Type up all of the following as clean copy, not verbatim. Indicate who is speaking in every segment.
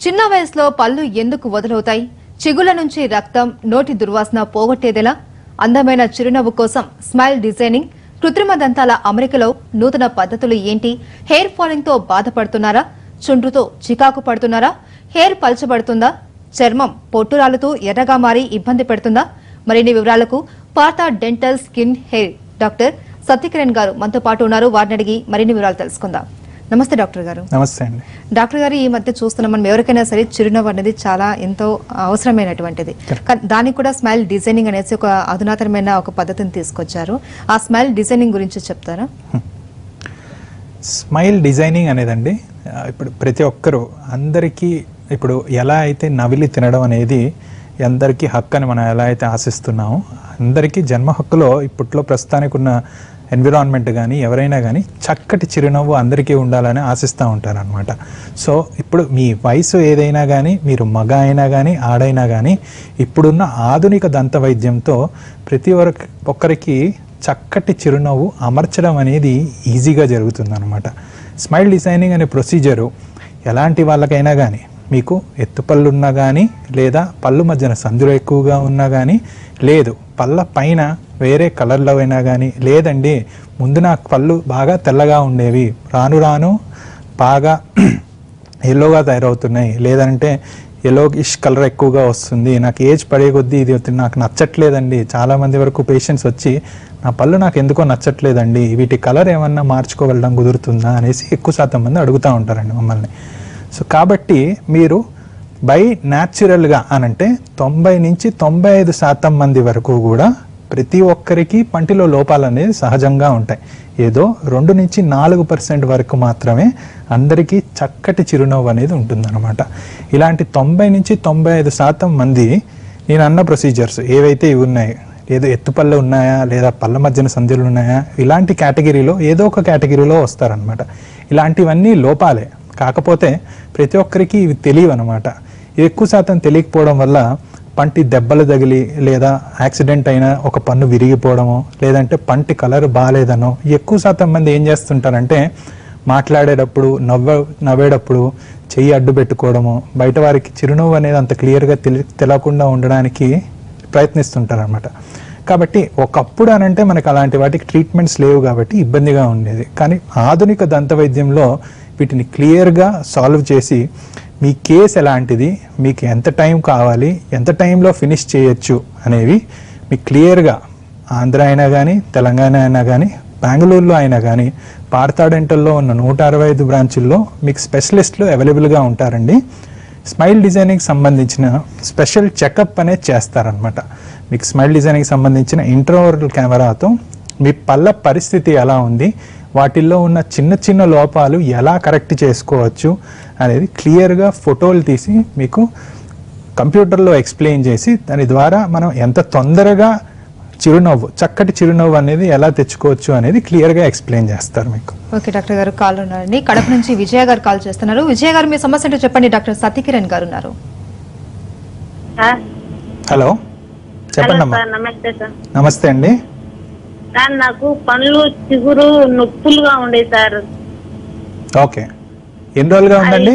Speaker 1: చిన్న వయసులో పళ్ళు ఎందుకు వదులవుతాయి? చిగుల నుంచి రక్తం, నోటి దుర్వాసన పోగొట్టేదెలా? అందమైన చిరునవ్వు కోసం స్మైల్ డిజైనింగ్, కృత్రిమ దంతాల అమరికలో నూతన పద్ధతులు ఏంటి? హెయిర్ ఫాలింగ్ తో బాధపడుతున్నారా? చుండ్రుతో చికాకు పడుతున్నారా? హెయిర్ పల్చబడుతుందా? చర్మం పొట్టురాలుతూ ఎర్రగా మారి ఇబ్బంది పెడుతుందా? మరిన్ని వివరాలకు Partha dental skin hair doctor Satyakiran garu మనతో పాటు ఉన్నారు. వారిని అడిగి మరిన్ని వివరాలు తెలుసుకుందాం. నమస్తే డాక్టర్ గారు.
Speaker 2: నమస్తే అండి.
Speaker 1: డాక్టర్ గారు, ఈ మధ్య చూస్తున్నాం మనం ఎవరికైనా సరే చిరునవ్వు అనేది చాలా ఎంతో అవసరమైనటువంటిది. దానికి కూడా స్మైల్ డిజైనింగ్ అనేసి ఒక అధునాతనమైన ఒక పద్ధతిని తీసుకొచ్చారు. ఆ స్మైల్ డిజైనింగ్ గురించి చెప్తారా?
Speaker 2: స్మైల్ డిజైనింగ్ అనేదండి ఇప్పుడు ప్రతి ఒక్కరూ అందరికీ ఇప్పుడు ఎలా అయితే నవిలి తినడం అనేది అందరికీ హక్కు అని మనం ఎలా అయితే ఆశిస్తున్నామో అందరికీ జన్మ హక్కులో ఇప్పట్లో ప్రస్తుతానికి ఉన్న ఎన్విరాన్మెంట్ కానీ ఎవరైనా కానీ చక్కటి చిరునవ్వు అందరికీ ఉండాలని ఆశిస్తూ ఉంటారనమాట. సో ఇప్పుడు మీ వయసు ఏదైనా కానీ, మీరు మగ అయినా కానీ ఆడైనా కానీ ఇప్పుడున్న ఆధునిక దంత వైద్యంతో ప్రతి ఒక్కరికి చక్కటి చిరునవ్వు అమర్చడం అనేది ఈజీగా జరుగుతుందన్నమాట. స్మైల్ డిజైనింగ్ అనే ప్రొసీజరు ఎలాంటి వాళ్ళకైనా కానీ, మీకు ఎత్తుపళ్ళు ఉన్నా కానీ, లేదా పళ్ళు మధ్యన సందులు ఎక్కువగా ఉన్నా కానీ, లేదు పళ్ళ పైన వేరే కలర్లో అయినా కానీ, లేదండి ముందు నాకు పళ్ళు బాగా తెల్లగా ఉండేవి రాను రాను బాగా ఎల్లోగా తయారవుతున్నాయి, లేదంటే ఎల్లోయిష్ కలర్ ఎక్కువగా వస్తుంది, నాకు ఏజ్ పడే కొద్దీ ఇది నాకు నచ్చట్లేదండి. చాలామంది వరకు పేషెంట్స్ వచ్చి నా పళ్ళు నాకు ఎందుకో నచ్చట్లేదండి, వీటి కలర్ ఏమన్నా మార్చుకోగలడం కుదురుతుందా అనేసి ఎక్కువ శాతం మంది అడుగుతూ ఉంటారండి మమ్మల్ని. సో కాబట్టి మీరు బై న్యాచురల్గా అనంటే 90 నుంచి 95% మంది వరకు కూడా ప్రతి ఒక్కరికి పంటిలో లోపాలు అనేది సహజంగా ఉంటాయి. ఏదో 2 నుంచి 4% వరకు మాత్రమే అందరికీ చక్కటి చిరునవ్వు అనేది ఉంటుందన్నమాట. ఇలాంటి 90 నుంచి 95% మంది నేను అన్న ప్రొసీజర్స్ ఏవైతే ఇవి ఉన్నాయి, ఏదో ఎత్తుపళ్ళు ఉన్నాయా లేదా పళ్ళ మధ్యన సంధ్యలు ఉన్నాయా, ఇలాంటి కేటగిరీలో ఏదో ఒక కేటగిరీలో వస్తారనమాట. ఇలాంటివన్నీ లోపాలే, కాకపోతే ప్రతి ఒక్కరికి ఇవి తెలియవు అనమాట. ఎక్కువ శాతం తెలియకపోవడం వల్ల పంటి దెబ్బలు తగిలి లేదా యాక్సిడెంట్ అయినా ఒక పన్ను విరిగిపోవడమో, లేదంటే పంటి కలర్ బాగాలేదనో ఎక్కువ శాతం మంది ఏం చేస్తుంటారంటే మాట్లాడేటప్పుడు నవ్వేటప్పుడు చెయ్యి అడ్డు పెట్టుకోవడమో, బయట వారికి చిరునవ్వు అనేది అంత క్లియర్గా తెలియకుండా ఉండడానికి ప్రయత్నిస్తుంటారు అనమాట. కాబట్టి ఒకప్పుడు అనంటే మనకు అలాంటి వాటికి ట్రీట్మెంట్స్ లేవు కాబట్టి ఇబ్బందిగా ఉండేది. కానీ ఆధునిక దంత వైద్యంలో వీటిని క్లియర్గా సాల్వ్ చేసి మీ కేసు ఎలాంటిది, మీకు ఎంత టైం కావాలి, ఎంత టైంలో ఫినిష్ చేయొచ్చు అనేవి మీకు క్లియర్గా ఆంధ్ర అయినా కానీ, తెలంగాణ అయినా కానీ, బెంగళూరులో అయినా కానీ పార్థ డెంటల్లో ఉన్న 165 బ్రాంచుల్లో మీకు స్పెషలిస్టులు అవైలబుల్గా ఉంటారండి. స్మైల్ డిజైనింగ్ సంబంధించిన స్పెషల్ చెకప్ అనేది చేస్తారనమాట. మీకు స్మైల్ డిజైనింగ్ సంబంధించిన ఇంట్రాఓరల్ కెమెరాతో మీ పళ్ళ పరిస్థితి ఎలా ఉంది, వాటిల్లో ఉన్న చిన్న చిన్న లోపాలు ఎలా కరెక్ట్ చేసుకోవచ్చు అనేది క్లియర్గా ఫోటోలు తీసి మీకు కంప్యూటర్లో ఎక్స్ప్లెయిన్ చేసి దాని ద్వారా మనం ఎంత తొందరగా చిరునవ్వు, చక్కటి చిరునవ్వు అనేది ఎలా తెచ్చుకోవచ్చు అనేది క్లియర్గా ఎక్స్ప్లెయిన్ చేస్తారు మీకు.
Speaker 1: ఓకే డాక్టర్ గారు, కాల్ ఉన్నారండి. కడప నుంచి విజయ గారు కాల్ చేస్తున్నారు. విజయ గారు, మీ సమస్య ఏంటో చెప్పండి. డాక్టర్ సత్యకిరణ్ గారు ఉన్నారు.
Speaker 2: హలో చెప్పండి అమ్మా. నమస్తే అండి.
Speaker 3: సార్ నాకు పళ్ళు చిగురు నొప్పులుగా ఉండే సార్.
Speaker 2: ఓకే, ఎన్ని రోజులుగా ఉందండి?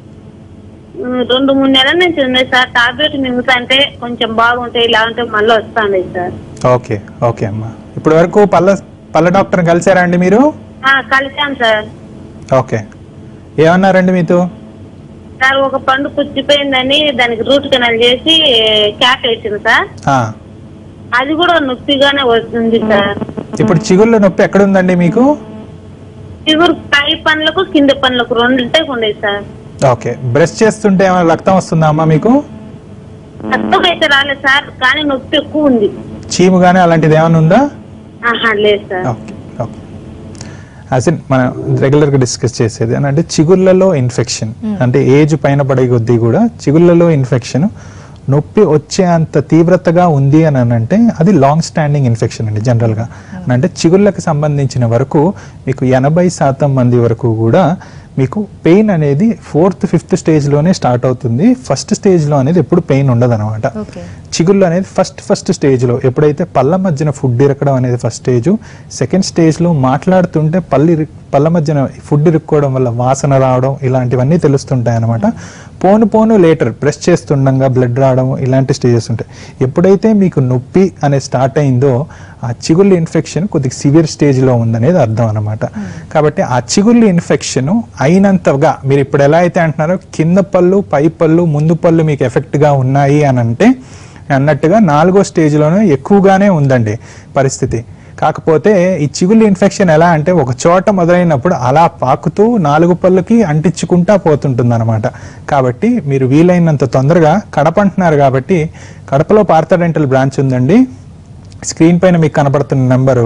Speaker 3: 2-3 నెలల నుంచి ఉంది సార్. టాబ్లెట్ మింగుతా అంటే కొంచెం బాగుంటాయి, ఇలా ఉంటే మళ్ళీ వస్తాండి సార్.
Speaker 2: ఓకే ఓకే అమ్మా. ఇప్పటి వరకు పళ్ళ డాక్టర్ కలిసారా అండి మీరు?
Speaker 3: కలిసాం సార్.
Speaker 2: ఓకే, ఏమన్నారండి మీతో?
Speaker 3: సార్ ఒక పండు పుచ్చిపోయిందని దానికి రూట్ కెనాల్ చేసి క్యాప్ వేసింది సార్. అది కూడా నొప్పిగానే వస్తుంది సార్.
Speaker 2: ఇప్పుడు చిగుళ్ళ నొప్పి ఎక్కడ ఉందండి మీకు?
Speaker 3: చిగురు పై పనులకు కింద పనులకు రెండింటే ఉండేది సార్.
Speaker 2: ఓకే, బ్రష్ చేస్తుంటే ఏమైనా రక్తం వస్తుందా అమ్మా మీకు?
Speaker 3: రక్తం అయితే రాలేదు సార్, కానీ నొప్పి ఎక్కువ ఉంది.
Speaker 2: చీము కానీ అలాంటిది ఏమైనా ఉందా?
Speaker 3: లేదు సార్.
Speaker 2: ఓకే ఓకే, అసలు మనం రెగ్యులర్గా డిస్కస్ చేసేది అని అంటే చిగుళ్ళలో ఇన్ఫెక్షన్ అంటే ఏజ్ పైన పడే కొద్దీ కూడా చిగుళ్ళలో ఇన్ఫెక్షన్ నొప్పి వచ్చే అంత తీవ్రతగా ఉంది అని అంటే అది లాంగ్ స్టాండింగ్ ఇన్ఫెక్షన్ అండి. జనరల్గా అంటే చిగుళ్ళకి సంబంధించిన వరకు మీకు 80% మంది వరకు కూడా మీకు పెయిన్ అనేది 4th 5th స్టేజ్లోనే స్టార్ట్ అవుతుంది. ఫస్ట్ స్టేజ్లో అనేది ఎప్పుడు పెయిన్ ఉండదు అనమాట. చిగుళ్ళు అనేది ఫస్ట్ స్టేజ్లో ఎప్పుడైతే పళ్ళ మధ్యన ఫుడ్ ఇరకడం అనేది ఫస్ట్ స్టేజ్. సెకండ్ స్టేజ్లో మాట్లాడుతుంటే పళ్ళ మధ్యన ఫుడ్ ఇరుక్కోవడం వల్ల వాసన రావడం ఇలాంటివన్నీ తెలుస్తుంటాయి అనమాట. పోను లేటర్ ప్రెస్ చేస్తుండగా బ్లడ్ రావడం ఇలాంటి స్టేజెస్ ఉంటాయి. ఎప్పుడైతే మీకు నొప్పి అనేది స్టార్ట్ అయిందో ఆ చిగుళ్ళు ఇన్ఫెక్షన్ కొద్దిగా సివియర్ స్టేజ్లో ఉందనేది అర్థం అనమాట. కాబట్టి ఆ చిగుళ్ళు ఇన్ఫెక్షన్ అయినంతగా మీరు ఇప్పుడు ఎలా అయితే అంటున్నారో కింద పళ్ళు పై పళ్ళు ముందు పళ్ళు మీకు ఎఫెక్ట్గా ఉన్నాయి అని అంటే అన్నట్టుగా 4వ స్టేజ్లోనే ఎక్కువగానే ఉందండి పరిస్థితి. కాకపోతే ఈ చిగుళ్ళు ఇన్ఫెక్షన్ ఎలా అంటే ఒక చోట మొదలైనప్పుడు అలా పాకుతూ 4 పళ్ళకి అంటించుకుంటా పోతుంటుంది అనమాట. కాబట్టి మీరు వీలైనంత తొందరగా కడప అంటున్నారు కాబట్టి కడపలో పార్థ డెంటల్ బ్రాంచ్ ఉందండి. స్క్రీన్ పైన మీకు కనపడుతున్న నెంబరు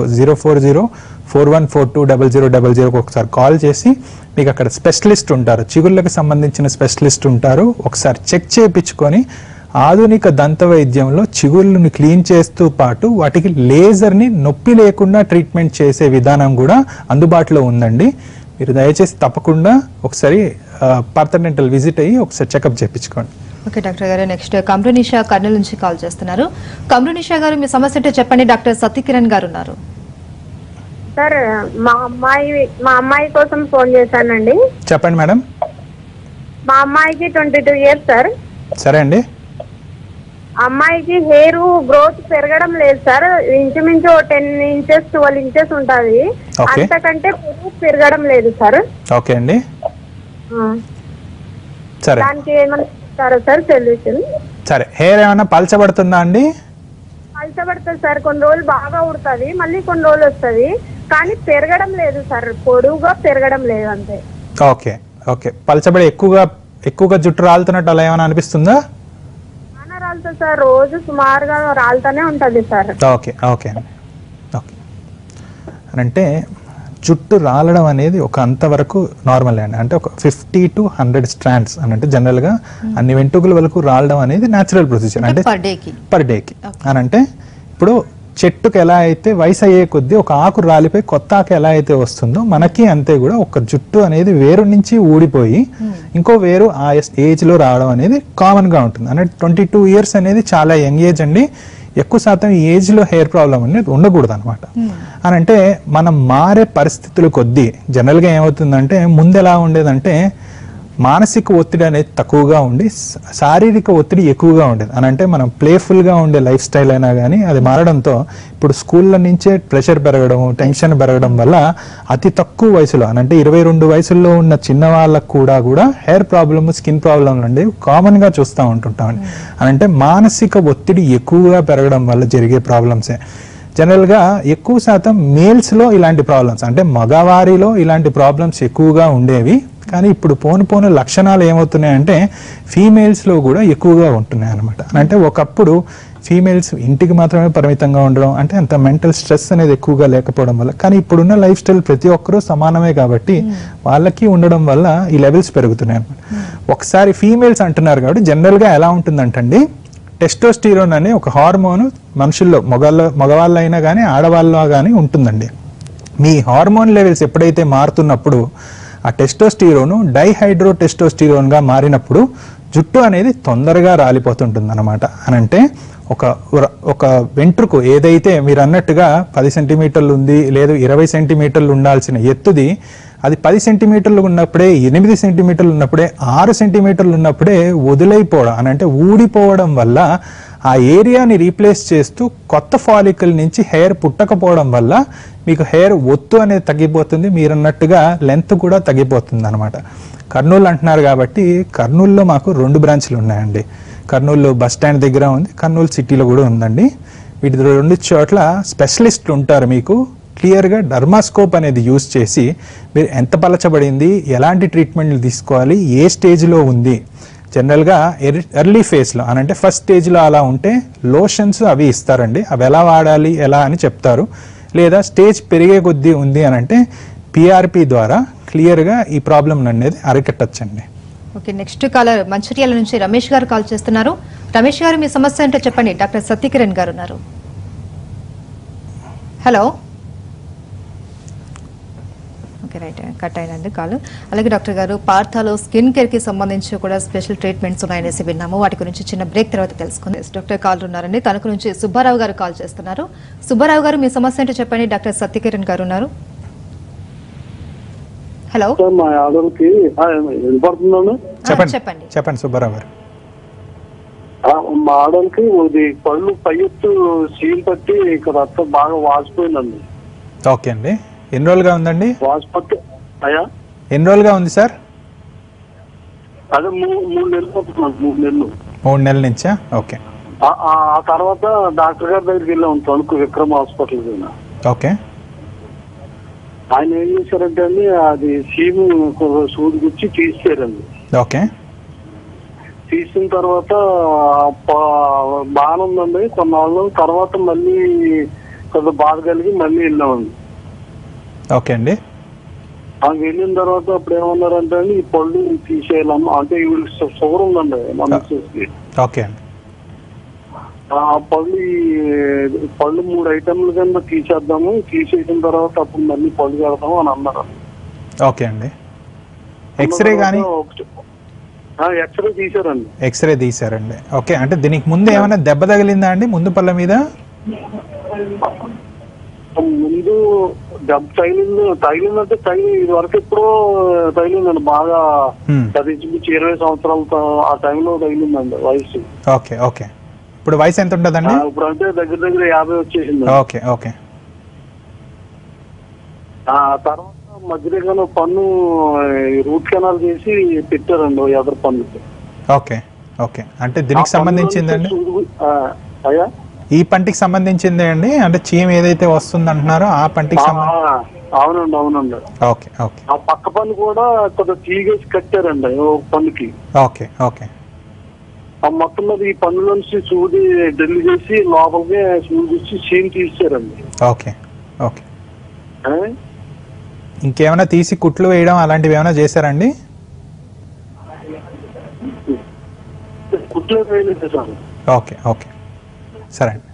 Speaker 2: 04041420000 ఒకసారి కాల్ చేసి మీకు అక్కడ స్పెషలిస్ట్ ఉంటారు, చిగుళ్ళకి సంబంధించిన స్పెషలిస్ట్ ఉంటారు. ఒకసారి చెక్ చేయించుకొని ఆధునిక దంత వైద్యంలో చిగుళ్ళని క్లీన్ చేస్తూ పాటు వాటికి లేజర్ని నొప్పి లేకుండా ట్రీట్మెంట్ చేసే విధానం కూడా అందుబాటులో ఉందండి. మీరు దయచేసి తప్పకుండా ఒకసారి పార్థ డెంటల్ విజిట్ అయ్యి ఒకసారి చెకప్ చేయించుకోండి.
Speaker 1: Okay doctor garu, next Kamrunisha Kurnool నుంచి కాల్ చేస్తున్నారు. కమ్రునిషా గారు మీ సమస్య అంటే చెప్పండి. డాక్టర్ సత్యకిరణ్ గారు ఉన్నారు.
Speaker 3: సార్ మా అమ్మాయి కోసం ఫోన్ చేశానండి.
Speaker 2: చెప్పండి మేడం.
Speaker 3: మా అమ్మాయికి 22 ఇయర్స్ సార్.
Speaker 2: సరే అండి.
Speaker 3: అమ్మాయికి హెయిర్ గ్రోత్ పెరగడం లేదు సార్. ఇంచుమించు 10 ఇంచెస్ 12 ఇంచెస్ ఉంటుంది. అంతకంటే పెరగడం లేదు సార్.
Speaker 2: ఓకే అండి. సరే,
Speaker 3: దానికి ఏమైనా ఇస్తారా సార్ సొల్యూషన్?
Speaker 2: సరే, హెయిర్ ఏమైనా పలచబడుతుందా అండి?
Speaker 3: పలచబడుతుంది సార్. కొన్ని రోజులు బాగా ఉడుతుంది, మళ్ళీ కొన్ని రోజులు వస్తుంది, కానీ పెరగడం లేదు సార్. పొడువుగా పెరగడం లేదు అంతే.
Speaker 2: Okay okay. పలచబడి ఎక్కువగా జుట్టు రాలుతున్నట్టు అలా ఏమైనా అనిపిస్తుందా?
Speaker 3: రాలుతుంది సార్, రోజు సుమారుగా రాలుతూనే ఉంటుంది సార్.
Speaker 2: ఓకే ఓకే అండి. ఓకే అంటే జుట్టు రాలడం అనేది ఒక అంతవరకు నార్మల్ అండి. అంటే ఒక 50 to 100 స్ట్రాండ్స్ అని అంటే జనరల్గా అన్ని వెంట్రుకల వరకు రాలడం అనేది న్యాచురల్ ప్రొసీజర్. అంటే పర్ డేకి అని అంటే ఇప్పుడు చెట్టుకు ఎలా అయితే వయసు అయ్యే కొద్దీ ఒక ఆకు రాలిపోయి కొత్త ఆకు ఎలా అయితే వస్తుందో మనకి అంతే కూడా ఒక జుట్టు అనేది వేరు నుంచి ఊడిపోయి ఇంకో వేరు ఆ ఏజ్లో రావడం అనేది కామన్గా ఉంటుంది. అంటే 22 ఇయర్స్ అనేది చాలా యంగ్ ఏజ్ అండి. ఎక్కువ శాతం ఈ ఏజ్లో హెయిర్ ప్రాబ్లం అనేది ఉండకూడదు అనమాట. అని అంటే మనం మారే పరిస్థితుల కొద్దీ జనరల్గా ఏమవుతుందంటే ముందు ఎలా ఉండేదంటే మానసిక ఒత్తిడి అనేది తక్కువగా ఉండి శారీరక ఒత్తిడి ఎక్కువగా ఉండేది. అని అంటే మనం ప్లేఫుల్గా ఉండే లైఫ్ స్టైల్ అయినా కానీ అది మారడంతో ఇప్పుడు స్కూళ్ళ నుంచే ప్రెషర్ పెరగడం, టెన్షన్ పెరగడం వల్ల అతి తక్కువ వయసులో అంటే 22 వయసుల్లో ఉన్న చిన్న వాళ్ళకు కూడా హెయిర్ ప్రాబ్లమ్, స్కిన్ ప్రాబ్లమ్లు అనేవి కామన్గా చూస్తూ ఉంటుంటామండి. అని అంటే మానసిక ఒత్తిడి ఎక్కువగా పెరగడం వల్ల జరిగే ప్రాబ్లమ్సే. జనరల్గా ఎక్కువ శాతం మేల్స్లో ఇలాంటి ప్రాబ్లమ్స్ అంటే మగవారిలో ఇలాంటి ప్రాబ్లమ్స్ ఎక్కువగా ఉండేవి. కానీ ఇప్పుడు పోను లక్షణాలు ఏమవుతున్నాయంటే ఫీమేల్స్లో కూడా ఎక్కువగా ఉంటున్నాయి అనమాట. అంటే ఒకప్పుడు ఫీమేల్స్ ఇంటికి మాత్రమే పరిమితంగా ఉండడం అంటే అంత మెంటల్ స్ట్రెస్ అనేది ఎక్కువగా లేకపోవడం వల్ల, కానీ ఇప్పుడున్న లైఫ్ స్టైల్ ప్రతి ఒక్కరూ సమానమే కాబట్టి వాళ్ళకి ఉండడం వల్ల ఈ లెవెల్స్ పెరుగుతున్నాయి అనమాట. ఒకసారి ఫీమేల్స్ అంటున్నారు కాబట్టి జనరల్గా ఎలా ఉంటుందంటండి, టెస్టోస్టిరోన్ అనే ఒక హార్మోన్ మనుషుల్లో మగవాళ్ళు అయినా కానీ ఆడవాళ్ళలో కానీ ఉంటుందండి. మీ హార్మోన్ లెవెల్స్ ఎప్పుడైతే మారుతున్నప్పుడు ఆ టెస్టోస్టిరోను డైహైడ్రో టెస్టోస్టిరోన్గా మారినప్పుడు జుట్టు అనేది తొందరగా రాలిపోతుంటుంది అనమాట. అని అంటే ఒక వెంట్రుకు ఏదైతే మీరు అన్నట్టుగా 10 సెంటీమీటర్లు ఉంది లేదు 20 సెంటీమీటర్లు ఉండాల్సిన ఎత్తుది అది 10 సెంటీమీటర్లు ఉన్నప్పుడే 8 సెంటీమీటర్లు ఉన్నప్పుడే 6 సెంటీమీటర్లు ఉన్నప్పుడే వదిలైపోవడం అని అంటే ఊడిపోవడం వల్ల ఆ ఏరియాని రీప్లేస్ చేస్తూ కొత్త ఫాలికల్ నుంచి హెయిర్ పుట్టకపోవడం వల్ల మీకు హెయిర్ ఒత్తు అనేది తగ్గిపోతుంది, మీరన్నట్టుగా లెంత్ కూడా తగ్గిపోతుంది అనమాట. కర్నూలు అంటున్నారు కాబట్టి కర్నూలులో మాకు 2 బ్రాంచ్లు ఉన్నాయండి. కర్నూలు బస్ స్టాండ్ దగ్గర ఉంది, కర్నూలు సిటీలో కూడా ఉందండి. వీటి 2 చోట్ల స్పెషలిస్టులు ఉంటారు. మీకు క్లియర్గా డర్మాస్కోప్ అనేది యూజ్ చేసి మీరు ఎంత పలచబడింది, ఎలాంటి ట్రీట్మెంట్లు తీసుకోవాలి, ఏ స్టేజ్లో ఉంది, జనరల్గా ఎర్లీ ఫేజ్లో అని అంటే ఫస్ట్ స్టేజ్లో అలా ఉంటే లోషన్స్ అవి ఇస్తారండి. అవి ఎలా వాడాలి ఎలా అని చెప్తారు. లేదా స్టేజ్ పెరిగే కొద్దీ ఉంది అని అంటే పిఆర్పి ద్వారా క్లియర్గా ఈ ప్రాబ్లం అనేది అరికట్టచ్చండి.
Speaker 1: ఓకే, నెక్స్ట్ కాలర్ మంచిర్యాల నుంచి రమేష్ గారు కాల్ చేస్తున్నారు. రమేష్ గారు మీ సమస్య ఏంటో చెప్పండి. డాక్టర్ సత్యకిరణ్ గారు ఉన్నారు. హలో. ఓకే, రైట్, కట్ అయినండి కాలు. అలాగే డాక్టర్ గారు, పార్థాలో స్కిన్ కేర్ కి సంబంధించి కూడా స్పెషల్ ట్రీట్మెంట్స్ ఉన్నాయనేసి విన్నాము. వాటి గురించి చిన్న బ్రేక్ తర్వాత తెలుసుకుంది. డాక్టర్ కాల్ ఉన్నారండి, తనకు నుంచి సుబ్బారావు గారు కాల్ చేస్తున్నారు. సుబ్బారావు గారు, మీ సమస్య ఏంటో చెప్పండి. డాక్టర్ సత్యకిరణ్ గారు ఉన్నారు. హలో,
Speaker 4: మా ఆర్డర్కి
Speaker 2: చెప్పండి చెప్పండి సుబ్బారావు గారు.
Speaker 4: మా ఆర్డర్కి ఇది పళ్ళు పై ఎత్తు సీల్ పట్టి ఇక్కడ రక్తం బాగా వాసిపోయిందండి.
Speaker 2: ఓకే అండి, ఎన్ని రోజులుగా ఉందండి?
Speaker 4: వాసిపోతే అయ్యా
Speaker 2: ఎన్ని రోజులుగా ఉంది సార్?
Speaker 4: అదే 3 నెలలు అవుతున్నాను.
Speaker 2: 3 నెలల నుంచా? ఓకే.
Speaker 4: ఆ తర్వాత డాక్టర్ గారి దగ్గరికి వెళ్ళాం, తణుకు విక్రమ్ హాస్పిటల్ కి.
Speaker 2: ఓకే.
Speaker 4: ఆయన ఏం చేశారంటే అండి, అది సీము సూది గుచ్చి తీసారండి.
Speaker 2: ఓకే.
Speaker 4: తీసిన తర్వాత బాగానే ఉందండి. కొన్నాళ్ళు తర్వాత మళ్ళీ కొంత బాధ కలిగి మళ్ళీ వెళ్ళామండి.
Speaker 2: ఓకే అండి.
Speaker 4: వెళ్ళిన తర్వాత అప్పుడు ఏమన్నారంటే అండి, ఈ పళ్ళు తీసేయాలమ్మా, అంటే ఇవి షుగర్ ఉందండి మనసుకి.
Speaker 2: ఓకే అండి.
Speaker 4: ఆ పళ్ళు 3 ఐటెంల కింద తీసేద్దాము, తీసేసిన తర్వాత అప్పుడు మళ్ళీ పళ్ళు కడతాము అని అన్నారు.
Speaker 2: ఓకే అండి. ఎక్స్రే కానీ?
Speaker 4: ఎక్స్రే తీసారండి.
Speaker 2: ఎక్స్రే తీసారండి. ఓకే. అంటే దీనికి ముందు ఏమైనా దెబ్బ తగిలిందా అండి ముందు పళ్ళ మీద?
Speaker 4: ముందు దెబ్బ తగిలిందంటే ఇది వరకు ఎప్పుడో తగిలిందండి. బాగా 20 సంవత్సరాలతో ఆ టైంలో తగిలిందండి వయసు.
Speaker 2: ఓకే. ఓకే. ఇప్పుడు వయసు ఎంత ఉంటుందండి?
Speaker 4: ఇప్పుడు అంటే దగ్గర 50 వచ్చేసింది.
Speaker 2: ఓకే. ఓకే.
Speaker 4: ఆ తర్వాత మధ్యలో పన్ను రూట్ కెనాల్ చేసి పెట్టారండి ఎదరు పన్నుకి.
Speaker 2: ఓకే. ఓకే. అంటే దీనికి సంబంధించిందండి?
Speaker 4: అయ్యా,
Speaker 2: ఈ పంటికి సంబంధించిందే అండి? అంటే చీమ ఏదైతే వస్తుంది అంటున్నారో ఆ పంటికి
Speaker 4: అవునండి. అవునండి.
Speaker 2: ఓకే. ఓకే.
Speaker 4: ఆ పక్క పన్ను కూడా కొద్దిగా తీగేసి కట్టారండి పన్నుకి.
Speaker 2: ఓకే. ఓకే.
Speaker 4: ఆ మొత్తం మీద ఈ పన్ను నుంచి సూది డ్రిల్ చేసి లోపలికి సూది ఇచ్చి సీమ్ తీసారండి.
Speaker 2: ఓకే. ఓకే. ఇంకేమైనా తీసి కుట్లు వేయడం అలాంటివి ఏమైనా చేశారండి?
Speaker 4: కుట్లు వేయలేదు సార్.
Speaker 2: ఓకే. ఓకే. సరే అండి.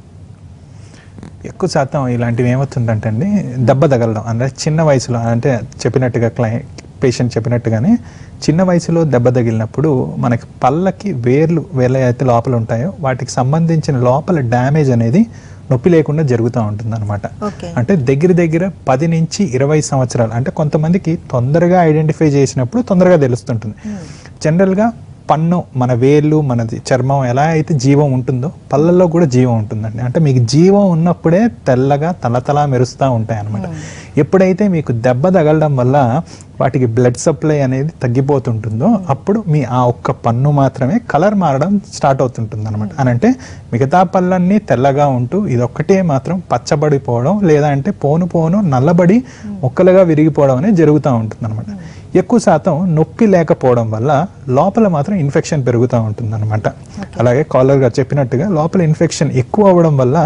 Speaker 2: ఎక్కువ శాతం ఇలాంటివి ఏమవుతుందంటే అండి, దెబ్బ తగలడం అంటే చిన్న వయసులో, అంటే చెప్పినట్టుగా పేషెంట్ చెప్పినట్టుగానే చిన్న వయసులో దెబ్బ తగిలినప్పుడు మనకి పళ్ళకి వేర్లు అయితే లోపల ఉంటాయో వాటికి సంబంధించిన లోపల డ్యామేజ్ అనేది నొప్పి లేకుండా జరుగుతూ ఉంటుంది అనమాట. అంటే దగ్గర 10 నుంచి 20 సంవత్సరాలు, అంటే కొంతమందికి తొందరగా ఐడెంటిఫై చేసినప్పుడు తొందరగా తెలుస్తుంటుంది. జనరల్గా పన్ను, మన వేళ్ళు, మనది చర్మం ఎలా అయితే జీవం ఉంటుందో పళ్ళల్లో కూడా జీవం ఉంటుందండి. అంటే మీకు జీవం ఉన్నప్పుడే తెల్లగా తలతలా మెరుస్తూ ఉంటాయి అన్నమాట. ఎప్పుడైతే మీకు దెబ్బ తగలడం వల్ల వాటికి బ్లడ్ సప్లై అనేది తగ్గిపోతుంటుందో అప్పుడు మీ ఆ ఒక్క పన్ను మాత్రమే కలర్ మారడం స్టార్ట్ అవుతుంటుంది అనమాట. అని అంటే మిగతా పళ్ళన్నీ తెల్లగా ఉంటూ ఇదొక్కటే మాత్రం పచ్చబడిపోవడం, లేదా అంటే పోను నల్లబడి ముక్కలుగా విరిగిపోవడం అనేది జరుగుతూ ఉంటుంది అనమాట. ఎక్కువ శాతం నొప్పి లేకపోవడం వల్ల లోపల మాత్రం ఇన్ఫెక్షన్ పెరుగుతూ ఉంటుంది అనమాట. అలాగే కాలర్ గారు చెప్పినట్టుగా లోపల ఇన్ఫెక్షన్ ఎక్కువ అవ్వడం వల్ల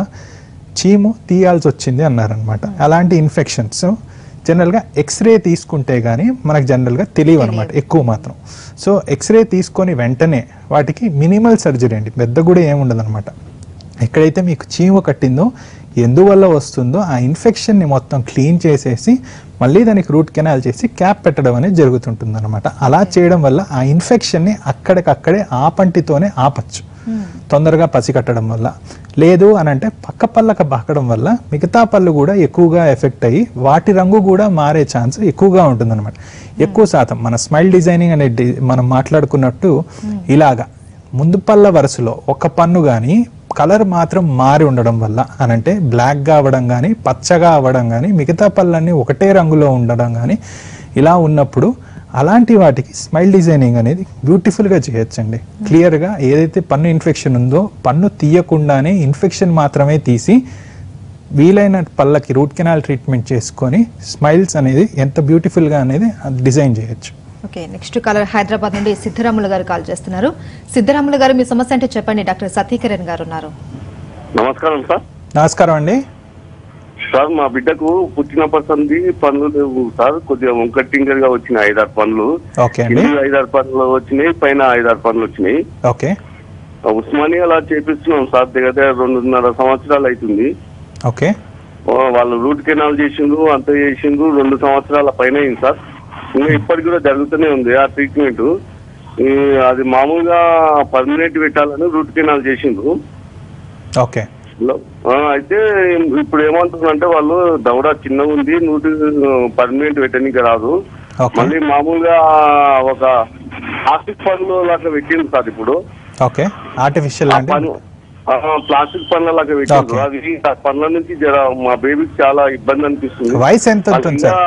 Speaker 2: చీము తీయాల్సి వచ్చింది అన్నారనమాట. అలాంటి ఇన్ఫెక్షన్స్ జనరల్గా ఎక్స్రే తీసుకుంటే కానీ మనకు జనరల్గా తెలియవు అనమాట ఎక్కువ మాత్రం. సో ఎక్స్రే తీసుకొని వెంటనే వాటికి మినిమల్ సర్జరీ అండి, పెద్ద కూడా ఏముండదు అనమాట. ఎక్కడైతే మీకు చీము కట్టిందో, ఎందువల్ల వస్తుందో ఆ ఇన్ఫెక్షన్ని మొత్తం క్లీన్ చేసేసి మళ్ళీ దానికి రూట్ కెనాల్ చేసి క్యాప్ పెట్టడం అనేది జరుగుతుంటుంది అనమాట. అలా చేయడం వల్ల ఆ ఇన్ఫెక్షన్ని అక్కడికక్కడే ఆ పంటితోనే ఆపచ్చు, తొందరగా పసికట్టడం వల్ల. లేదు అని అంటే పక్క పళ్ళకు బాకడం వల్ల మిగతా పళ్ళు కూడా ఎక్కువగా ఎఫెక్ట్ అయ్యి వాటి రంగు కూడా మారే ఛాన్స్ ఎక్కువగా ఉంటుందన్నమాట. ఎక్కువ శాతం మన స్మైల్ డిజైనింగ్ అనేది మనం మాట్లాడుకున్నట్టు ఇలాగా ముందు పళ్ళ వరుసలో ఒక పన్ను కానీ కలర్ మాత్రం మారి ఉండడం వల్ల, అనంటే బ్లాక్గా అవ్వడం కానీ పచ్చగా అవ్వడం కానీ మిగతా పళ్ళన్నీ ఒకటే రంగులో ఉండడం కానీ ఇలా ఉన్నప్పుడు అలాంటి వాటికి స్మైల్ డిజైనింగ్ అనేది బ్యూటిఫుల్గా చేయొచ్చండి. క్లియర్గా ఏదైతే పన్ను ఇన్ఫెక్షన్ ఉందో పన్ను తీయకుండానే ఇన్ఫెక్షన్ మాత్రమే తీసి వీలైన పళ్ళకి రూట్ కెనాల్ ట్రీట్మెంట్ చేసుకొని స్మైల్స్ అనేది ఎంత బ్యూటిఫుల్గా అనేది డిజైన్ చేయొచ్చు.
Speaker 1: ఓకే, నెక్స్ట్ కాలర్ హైదరాబాద్ నుండి సిద్ధరాములు గారు కాల్ చేస్తున్నారు. సిద్ధరాములు గారు, మీ సమస్య అంటే చెప్పండి. డాక్టర్ సత్యకిరణ్ గారు ఉన్నారు.
Speaker 4: నమస్కారం సార్.
Speaker 2: నమస్కారం అండి.
Speaker 4: సార్, మా బిడ్డకు పుట్టినప్పటి సంది పనులు లేవు సార్. కొద్దిగా వంకటింగర్ గా వచ్చినాయి 5-6 పనులు. 5-6 పనులు వచ్చినాయి, పైన 5-6 పనులు వచ్చినాయి.
Speaker 2: ఓకే.
Speaker 4: ఉస్మానియా అలా చేపిస్తున్నాం సార్, దగ్గర 2.5 సంవత్సరాలు అవుతుంది.
Speaker 2: ఓకే.
Speaker 4: వాళ్ళు రూట్ కెనాల్ చేసిండ్రు, అంత చేసిండ్రు, 2 సంవత్సరాల పైన అయింది సార్. ఇంకా ఇప్పటికి కూడా జరుగుతూనే ఉంది ఆ ట్రీట్మెంట్. అది మామూలుగా పర్మనెంట్ పెట్టాలని రూట్ కెనాల్ చేసిండ్రు.
Speaker 2: ఓకే.
Speaker 4: అయితే ఇప్పుడు ఏమంటుందంటే వాళ్ళు దవడ చిన్నగా ఉంది, పర్మనెంట్ పెట్టడానికి రాదు, మళ్ళీ మామూలుగా ఒక ప్లాస్టిక్ పనులు లాగా పెట్టింది సార్ ఇప్పుడు.
Speaker 2: ఓకే. ఆర్టిఫిషియల్
Speaker 4: ప్లాస్టిక్ పనుల లాగా పెట్టిండ్రు. అది పనుల నుంచి మా బేబీకి చాలా ఇబ్బంది అనిపిస్తుంది.
Speaker 2: వయసు ఎంత ఉంటుంది సార్?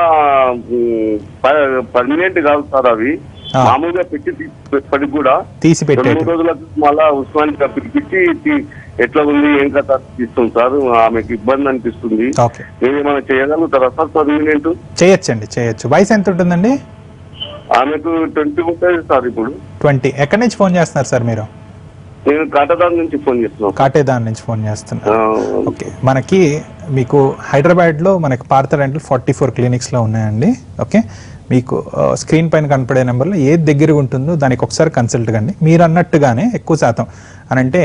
Speaker 4: పర్మనెంట్ కాదు సార్, అవి మామూలుగా పెట్టి కూడా
Speaker 2: తీసి పెట్టి
Speaker 4: 2 రోజులకు మళ్ళా ఉస్మానియా పిలిపించి ఎట్లా ఉంది ఏం కథ ఇస్తుంది సార్. ఆమెకు ఇబ్బంది అనిపిస్తుంది. ఏమైనా చేయగలుగుతారా సార్ పర్మనెంట్?
Speaker 2: చేయొచ్చు. వయసు ఎంత ఉంటుందండి
Speaker 4: ఆమెకు? 20 ఉంటుంది సార్ ఇప్పుడు.
Speaker 2: 20. ఎక్కడి నుంచి ఫోన్ చేస్తున్నారు సార్ మీరు?
Speaker 4: నేను కాటేదాన్ నుంచి ఫోన్ చేస్తున్నాను.
Speaker 2: కాటేదాన్ నుంచి ఫోన్ చేస్తున్నారు. ఓకే. మనకి మీకు హైదరాబాద్ లో మనకి పార్థ డెంటల్ 44 క్లినిక్స్ లో ఉన్నాయండి. ఓకే. మీకు స్క్రీన్ పైన కనపడే నెంబర్లో ఏది దగ్గరగా ఉంటుందో దానికి ఒకసారి కన్సల్ట్ కండి. మీరు అన్నట్టుగానే ఎక్కువ శాతం అనంటే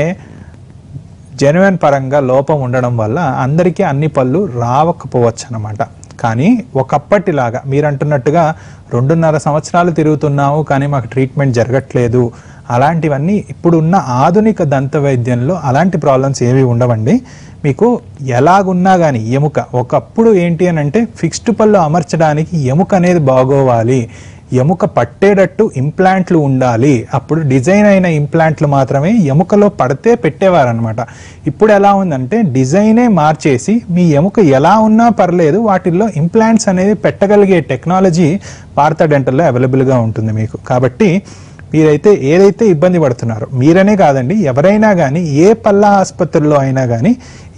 Speaker 2: జెన్యున్ పరంగా లోపం ఉండడం వల్ల అందరికీ అన్ని పళ్ళు రావకపోవచ్చు అన్నమాట. కానీ ఒకప్పటిలాగా మీరు అంటున్నట్టుగా 2.5 సంవత్సరాలు తిరుగుతున్నాము కానీ మాకు ట్రీట్మెంట్ జరగట్లేదు, అలాంటివన్నీ ఇప్పుడున్న ఆధునిక దంత వైద్యంలో అలాంటి ప్రాబ్లమ్స్ ఏవి ఉండవండి. మీకు ఎలాగున్నా కానీ ఎముక ఒకప్పుడు ఏంటి అని అంటే ఫిక్స్డ్ పళ్ళు అమర్చడానికి ఎముక అనేది బాగోవాలి, ఎముక పట్టేటట్టు ఇంప్లాంట్లు ఉండాలి, అప్పుడు డిజైన్ అయిన ఇంప్లాంట్లు మాత్రమే ఎముకలో పడితే పెట్టేవారనమాట. ఇప్పుడు ఎలా ఉందంటే డిజైనే మార్చేసి మీ ఎముక ఎలా ఉన్నా పర్లేదు వాటిల్లో ఇంప్లాంట్స్ అనేది పెట్టగలిగే టెక్నాలజీ పార్థ డెంటల్లో అవైలబుల్గా ఉంటుంది మీకు. కాబట్టి మీరైతే ఏదైతే ఇబ్బంది పడుతున్నారో మీరనే కాదండి ఎవరైనా కానీ ఏ పళ్ళ ఆసుపత్రిలో అయినా కానీ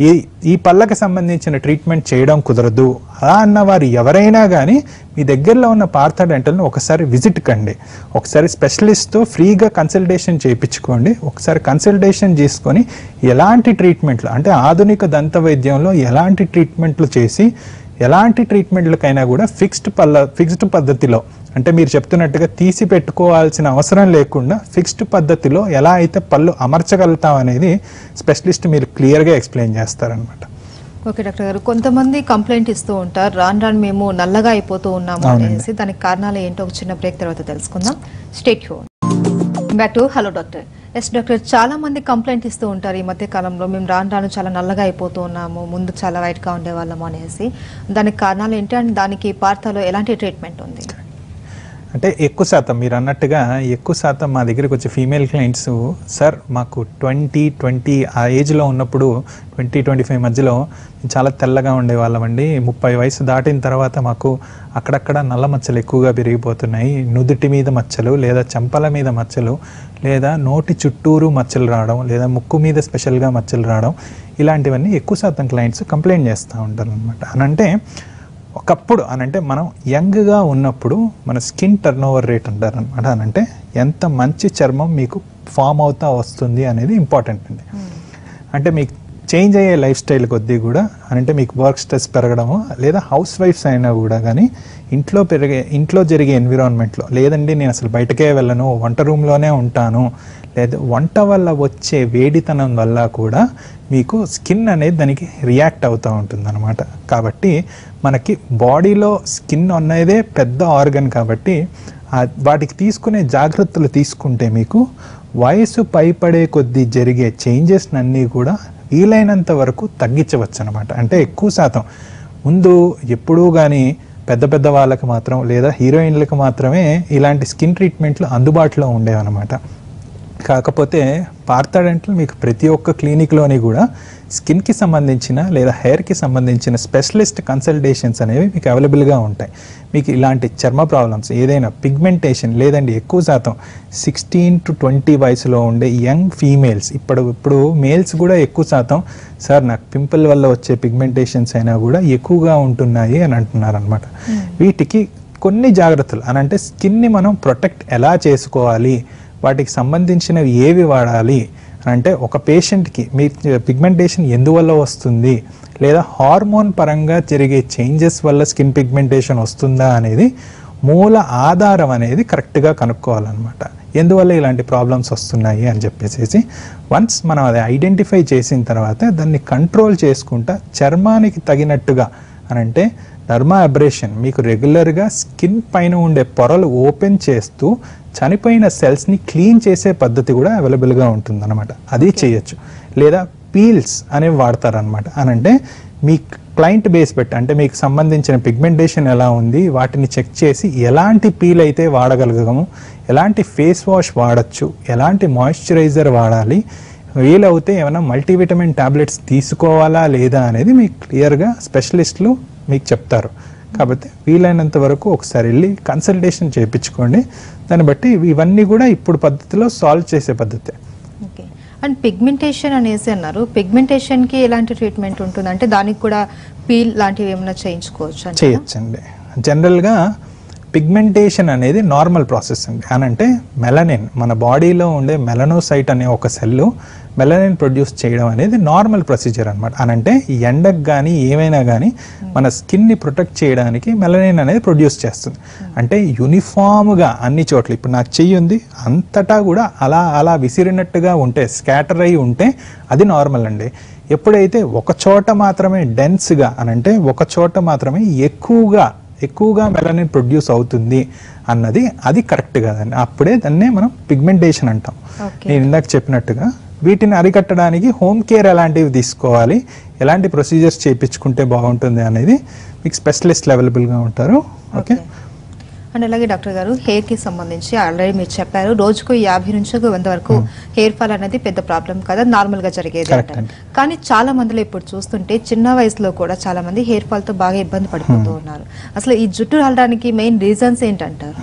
Speaker 2: ఈ పళ్ళకి సంబంధించిన ట్రీట్మెంట్ చేయడం కుదరదు అలా అన్నవారు ఎవరైనా కానీ మీ దగ్గరలో ఉన్న పార్థ డెంటల్ని ఒకసారి విజిట్ కండి. ఒకసారి స్పెషలిస్ట్తో ఫ్రీగా కన్సల్టేషన్ చేయించుకోండి. ఒకసారి కన్సల్టేషన్ చేసుకొని ఎలాంటి ట్రీట్మెంట్లు అంటే ఆధునిక దంత వైద్యంలో ఎలాంటి ట్రీట్మెంట్లు చేసి ఎలాంటి ట్రీట్మెంట్లకైనా కూడా ఫిక్స్డ్ పద్ధతిలో అంటే మీరు చెప్తున్నట్టుగా తీసి పెట్టుకోవాల్సిన అవసరం లేకుండా ఫిక్స్డ్ పద్ధతిలో ఎలా అయితే పళ్ళు అమర్చగలుగుతాం అనేది స్పెషలిస్ట్ మీరు క్లియర్గా ఎక్స్ప్లెయిన్ చేస్తారనమాట.
Speaker 1: ఓకే డాక్టర్ గారు, కొంతమంది కంప్లైంట్ ఇస్తూ ఉంటారు రాను మేము నల్లగా అయిపోతూ ఉన్నాము అనేసి. దానికి కారణాలు ఏంటో ఒక చిన్న బ్రేక్ తర్వాత తెలుసుకుందాం. Stay tuned. Back to hello doctor. Yes doctor, చాలా మంది కంప్లైంట్ ఇస్తూ ఉంటారు ఈ మధ్య కాలంలో మేము రాను చాలా నల్లగా అయిపోతూ ఉన్నాము, ముందు చాలా వైట్గా ఉండేవాళ్ళము అనేసి. దానికి కారణాలు ఏంటి అండ్ దానికి పార్థలో ఎలాంటి ట్రీట్మెంట్ ఉంది?
Speaker 2: అంటే ఎక్కువ శాతం మీరు అన్నట్టుగా ఎక్కువ శాతం మా దగ్గరికి వచ్చే ఫీమేల్ క్లయింట్స్ సార్ మాకు 20 ఆ ఏజ్లో ఉన్నప్పుడు 20-25 మధ్యలో చాలా తెల్లగా ఉండేవాళ్ళమండి, 30 వయసు దాటిన తర్వాత మాకు అక్కడక్కడ నల్ల మచ్చలు ఎక్కువగా పెరిగిపోతున్నాయి, నుదుటి మీద మచ్చలు లేదా చెంపల మీద మచ్చలు లేదా నోటి చుట్టూరు మచ్చలు రావడం లేదా ముక్కు మీద స్పెషల్గా మచ్చలు రావడం ఇలాంటివన్నీ ఎక్కువ శాతం క్లయింట్స్ కంప్లైంట్ చేస్తూ ఉంటారు అనమాట. అనంటే ఒకప్పుడు అనంటే మనం యంగ్గా ఉన్నప్పుడు మన స్కిన్ టర్నోవర్ రేట్ అంటారు అనమాట. అనంటే ఎంత మంచి చర్మం మీకు ఫామ్ అవుతా వస్తుంది అనేది ఇంపార్టెంట్ అండి. అంటే మీకు చేంజ్ అయ్యే లైఫ్ స్టైల్ కొద్దీ కూడా అంటే మీకు వర్క్ స్ట్రెస్ పెరగడము లేదా హౌస్ వైఫ్స్ అయినా కూడా కానీ ఇంట్లో జరిగే ఎన్విరాన్మెంట్లో లేదండి నేను అసలు బయటకే వెళ్ళను వంట రూమ్లోనే ఉంటాను లేదా వంట వల్ల వచ్చే వేడితనం వల్ల కూడా మీకు స్కిన్ అనేది దానికి రియాక్ట్ అవుతూ ఉంటుంది అనమాట. కాబట్టి మనకి బాడీలో స్కిన్ అనేదే పెద్ద ఆర్గన్ కాబట్టి వాటికి తీసుకునే జాగ్రత్తలు తీసుకుంటే మీకు వయసు పైపడే కొద్దీ జరిగే చేంజెస్ అన్నీ కూడా వీలైనంత వరకు తగ్గించవచ్చు అనమాట. అంటే ఎక్కువ శాతం ముందు ఎప్పుడూ కానీ పెద్ద వాళ్ళకి మాత్రం లేదా హీరోయిన్లకు మాత్రమే ఇలాంటి స్కిన్ ట్రీట్మెంట్లు అందుబాటులో ఉండేవన్నమాట. కాకపోతే పార్థ డెంటల్ మీకు ప్రతి ఒక్క క్లినిక్లోని కూడా స్కిన్కి సంబంధించిన లేదా హెయిర్కి సంబంధించిన స్పెషలిస్ట్ కన్సల్టేషన్స్ అనేవి మీకు అవైలబుల్గా ఉంటాయి. మీకు ఇలాంటి చర్మ ప్రాబ్లమ్స్ ఏదైనా పిగ్మెంటేషన్ లేదండి ఎక్కువ శాతం 16 to 20 వయసులో ఉండే యంగ్ ఫీమేల్స్ ఇప్పుడు మేల్స్ కూడా ఎక్కువ శాతం సార్ నాకు పింపుల్ వల్ల వచ్చే పిగ్మెంటేషన్స్ అయినా కూడా ఎక్కువగా ఉంటున్నాయి అని అంటున్నారు అనమాట. వీటికి కొన్ని జాగ్రత్తలు అని అంటే స్కిన్ని మనం ప్రొటెక్ట్ ఎలా చేసుకోవాలి, వాటికి సంబంధించినవి ఏవి వాడాలి అంటే ఒక పేషెంట్కి మీ పిగ్మెంటేషన్ ఎందువల్ల వస్తుంది లేదా హార్మోన్ పరంగా జరిగే చేంజెస్ వల్ల స్కిన్ పిగ్మెంటేషన్ వస్తుందా అనేది మూల ఆధారం అనేది కరెక్ట్గా కనుక్కోవాలన్నమాట. ఎందువల్ల ఇలాంటి ప్రాబ్లమ్స్ వస్తున్నాయి అని చెప్పేసి వన్స్ మనం అది ఐడెంటిఫై చేసిన తర్వాత దాన్ని కంట్రోల్ చేసుకుంటా చర్మానికి తగినట్టుగా అని అంటే డర్మా అబ్రేషన్ మీకు రెగ్యులర్గా స్కిన్ పైన ఉండే పొరలు ఓపెన్ చేస్తూ చనిపోయిన సెల్స్ని క్లీన్ చేసే పద్ధతి కూడా అవైలబుల్గా ఉంటుందన్నమాట. అది చేయొచ్చు. లేదా పీల్స్ అనేవి వాడతారనమాట. అనంటే మీ క్లయింట్ బేస్ పెట్టి అంటే మీకు సంబంధించిన పిగ్మెంటేషన్ ఎలా ఉంది వాటిని చెక్ చేసి ఎలాంటి పీల్ అయితే వాడగలగము, ఎలాంటి ఫేస్ వాష్ వాడచ్చు, ఎలాంటి మాయిశ్చరైజర్ వాడాలి, వీలవుతే ఏమైనా మల్టీవిటమిన్ టాబ్లెట్స్ తీసుకోవాలా లేదా అనేది మీకు క్లియర్గా స్పెషలిస్టులు మీకు చెప్తారు. కాబట్టి వీలైనంత వరకు ఒకసారి వెళ్ళి కన్సల్టేషన్ చేయించుకోండి. దాన్ని బట్టి ఇవన్నీ కూడా ఇప్పుడు పద్ధతిలో సాల్వ్ చేసే పద్ధతే.
Speaker 1: ఓకే. అండ్ పిగ్మెంటేషన్ అనేసి అన్నారు, పిగ్మెంటేషన్కి ఎలాంటి ట్రీట్మెంట్ ఉంటుంది? అంటే దానికి కూడా పీల్ లాంటివి ఏమైనా చేయించుకోవచ్చు?
Speaker 2: చేయొచ్చండి. జనరల్గా పిగ్మెంటేషన్ అనేది నార్మల్ ప్రాసెస్ అండి. అనంటే మెలనిన్ మన బాడీలో ఉండే మెలనోసైట్ అనే ఒక సెల్ మెలనిన్ ప్రొడ్యూస్ చేయడం అనేది నార్మల్ ప్రొసీజర్ అనమాట. అనంటే ఎండకు కానీ ఏమైనా కానీ మన స్కిన్ని ప్రొటెక్ట్ చేయడానికి మెలనిన్ అనేది ప్రొడ్యూస్ చేస్తుంది. అంటే యూనిఫామ్గా అన్ని చోట్ల ఇప్పుడు నాకు చెయ్యి ఉంది అంతటా కూడా అలా అలా విసిరినట్టుగా ఉంటే స్కాటర్ అయి ఉంటే అది నార్మల్ అండి. ఎప్పుడైతే ఒక చోట మాత్రమే డెన్స్గా అనంటే ఒక చోట మాత్రమే ఎక్కువగా మెలనిన్ ప్రొడ్యూస్ అవుతుంది అన్నది అది కరెక్ట్ కాదండి. అప్పుడే దాన్నే మనం పిగ్మెంటేషన్ అంటాం. నేను ఇందాక చెప్పినట్టుగా వీటిని అరికట్టడానికి హోమ్ కేర్ ఎలాంటివి తీసుకోవాలి, ఎలాంటి ప్రొసీజర్స్ చేయించుకుంటే బాగుంటుంది అనేది మీకు స్పెషలిస్ట్లు అవైలబుల్గా ఉంటారు. ఓకే.
Speaker 1: అండ్ అలాగే డాక్టర్ గారు హెయిర్కి సంబంధించి ఆల్రెడీ మీరు చెప్పారు రోజుకు 50 నుంచి 100 వరకు హెయిర్ ఫాల్ అనేది పెద్ద ప్రాబ్లం కదా, నార్మల్గా జరిగేది అంటారు. కానీ చాలా మందిలో ఇప్పుడు చూస్తుంటే చిన్న వయసులో కూడా చాలా మంది హెయిర్ ఫాల్తో బాగా ఇబ్బంది పడిపోతూ ఉన్నారు. అసలు ఈ జుట్టు రాలడానికి మెయిన్ రీజన్స్ ఏంటంటారు?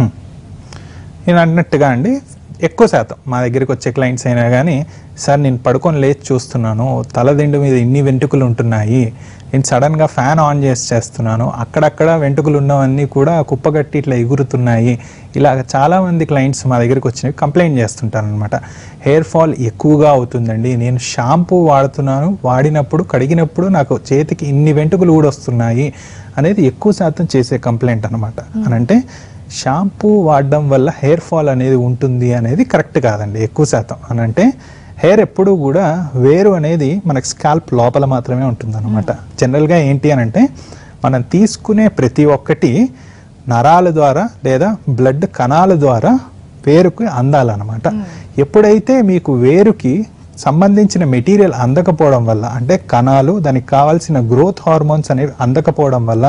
Speaker 2: నేను అన్నట్టుగా అండి ఎక్కువ శాతం మా దగ్గరికి వచ్చే క్లయింట్స్ అయినా కానీ సార్ నేను పడుకొని లేచి చూస్తున్నాను తలదిండు మీద ఇన్ని వెంట్రుకలు ఉంటున్నాయి, నేను సడన్గా ఫ్యాన్ ఆన్ చేస్తున్నాను అక్కడక్కడ వెంట్రుకలు ఉన్నవన్నీ కూడా కుప్పగట్టి ఇట్లా ఎగురుతున్నాయి. ఇలాగ చాలామంది క్లయింట్స్ మా దగ్గరికి వచ్చినవి కంప్లైంట్ చేస్తుంటారు అనమాట. హెయిర్ ఫాల్ ఎక్కువగా అవుతుందండి, నేను షాంపూ వాడుతున్నాను, వాడినప్పుడు కడిగినప్పుడు నాకు చేతికి ఇన్ని వెంట్రుకలు కూడా వస్తున్నాయి అనేది ఎక్కువ శాతం చేసే కంప్లైంట్ అనమాట. అనంటే షాంపూ వాడడం వల్ల హెయిర్ ఫాల్ అనేది ఉంటుంది అనేది కరెక్ట్ కాదండి. ఎక్కువ శాతం అనంటే హెయిర్ ఎప్పుడూ కూడా వేరు అనేది మనకి స్కాల్ప్ లోపల మాత్రమే ఉంటుంది అనమాట. జనరల్గా ఏంటి అని అంటే మనం తీసుకునే ప్రతి ఒక్కటి నరాల ద్వారా లేదా బ్లడ్ కణాల ద్వారా వేరుకి అందాలన్నమాట. ఎప్పుడైతే మీకు వేరుకి సంబంధించిన మెటీరియల్ అందకపోవడం వల్ల అంటే కణాలు దానికి కావాల్సిన గ్రోత్ హార్మోన్స్ అనేవి అందకపోవడం వల్ల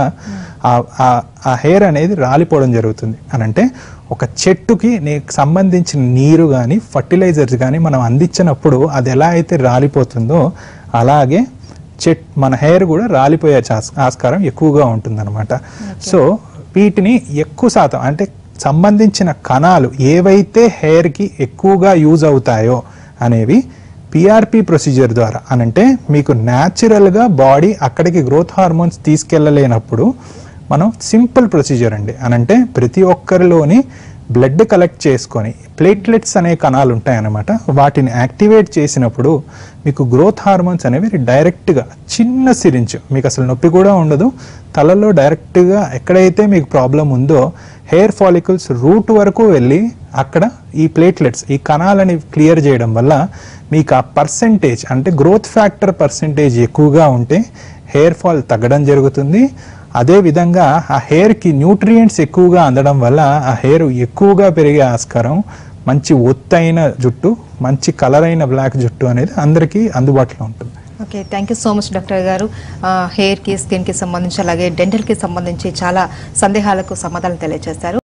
Speaker 2: ఆ హెయిర్ అనేది రాలిపోవడం జరుగుతుంది. అనంటే ఒక చెట్టుకి సంబంధించిన నీరు కానీ ఫర్టిలైజర్స్ కానీ మనం అందించినప్పుడు అది ఎలా అయితే రాలిపోతుందో అలాగే మన హెయిర్ కూడా రాలిపోయే ఆస్కారం ఎక్కువగా ఉంటుందన్నమాట. సో వీటిని ఎక్కువ శాతం అంటే సంబంధించిన కణాలు ఏవైతే హెయిర్కి ఎక్కువగా యూజ్ అవుతాయో అనేవి పిఆర్పి ప్రొసీజర్ ద్వారా అనంటే మీకు న్యాచురల్గా బాడీ అక్కడికి గ్రోత్ హార్మోన్స్ తీసుకెళ్ళలేనప్పుడు మనం సింపుల్ ప్రొసీజర్ అండి. అనంటే ప్రతి ఒక్కరిలోని బ్లడ్ కలెక్ట్ చేసుకొని ప్లేట్లెట్స్ అనే కణాలు ఉంటాయన్నమాట. వాటిని యాక్టివేట్ చేసినప్పుడు మీకు గ్రోత్ హార్మోన్స్ అనేవి డైరెక్ట్గా చిన్న సిరింజ్ మీకు అసలు నొప్పి కూడా ఉండదు, తలలో డైరెక్ట్గా ఎక్కడైతే మీకు ప్రాబ్లం ఉందో హెయిర్ ఫాలికల్స్ రూట్ వరకు వెళ్ళి అక్కడ ఈ ప్లేట్లెట్స్ ఈ కణాలని క్లియర్ చేయడం వల్ల మీకు ఆ పర్సెంటేజ్ అంటే గ్రోత్ ఫ్యాక్టర్ పర్సెంటేజ్ ఎక్కువగా ఉంటే హెయిర్ ఫాల్ తగ్గడం జరుగుతుంది. అదేవిధంగా ఆ హెయిర్కి న్యూట్రియంట్స్ ఎక్కువగా అందడం వల్ల ఆ హెయిర్ ఎక్కువగా పెరిగే ఆస్కారం, మంచి ఒత్తైన జుట్టు, మంచి కలర్ అయిన బ్లాక్ జుట్టు అనేది అందరికీ అందుబాటులో ఉంటుంది.
Speaker 1: Okay, thank you so much doctor garu. హెయిర్కి స్కిన్కి సంబంధించి అలాగే డెంటల్కి సంబంధించి చాలా సందేహాలకు సమాధానం తెలియజేశారు.